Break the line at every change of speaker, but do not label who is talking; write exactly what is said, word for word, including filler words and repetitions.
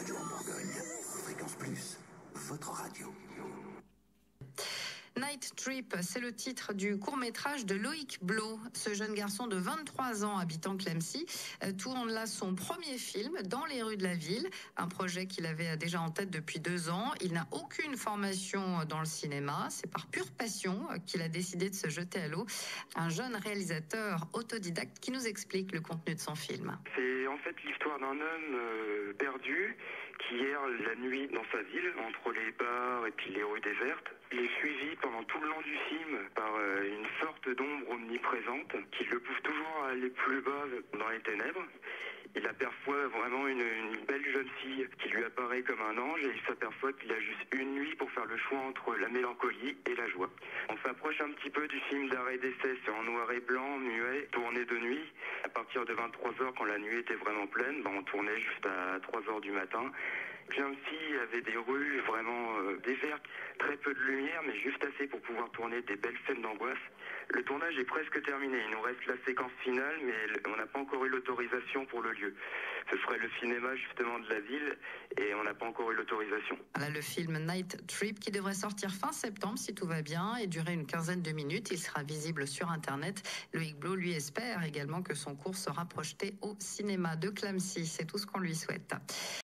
radio en Bourgogne. Fréquence Plus, votre radio.
Night Trip, c'est le titre du court-métrage de Loïc Blo. Ce jeune garçon de vingt-trois ans habitant Clamecy tourne là son premier film dans les rues de la ville, un projet qu'il avait déjà en tête depuis deux ans. Il n'a aucune formation dans le cinéma, c'est par pure passion qu'il a décidé de se jeter à l'eau. Un jeune réalisateur autodidacte qui nous explique le contenu de son film.
C'est en fait l'histoire d'un homme euh, perdu qui erre la nuit dans sa ville, entre les bars et puis les rues désertes. Il est suivi pendant tout le long du film par euh, une sorte d'ombre omniprésente qui le pousse toujours à aller plus bas dans les ténèbres. Il aperçoit vraiment une, une belle jeune fille qui lui apparaît comme un ange et il s'aperçoit qu'il a juste une nuit pour faire le choix entre la mélancolie et la joie. On s'approche un petit peu du film d'arrêt d'essai, c'est en noir et blanc, muet, tourné de nuit. À partir de vingt-trois heures, quand la nuit était vraiment pleine, ben on tournait juste à trois heures du matin. Clamecy avait des rues vraiment euh, désertes, très peu de lumière, mais juste assez pour pouvoir tourner des belles scènes d'angoisse. Le tournage est presque terminé, il nous reste la séquence finale, mais on n'a pas encore eu l'autorisation pour le lieu. Ce serait le cinéma justement de la ville, et on n'a pas encore eu l'autorisation.
Voilà le film Night Trip qui devrait sortir fin septembre si tout va bien et durer une quinzaine de minutes. Il sera visible sur Internet. Loïc Blo lui espère également que son cours sera projeté au cinéma de Clamecy. C'est tout ce qu'on lui souhaite.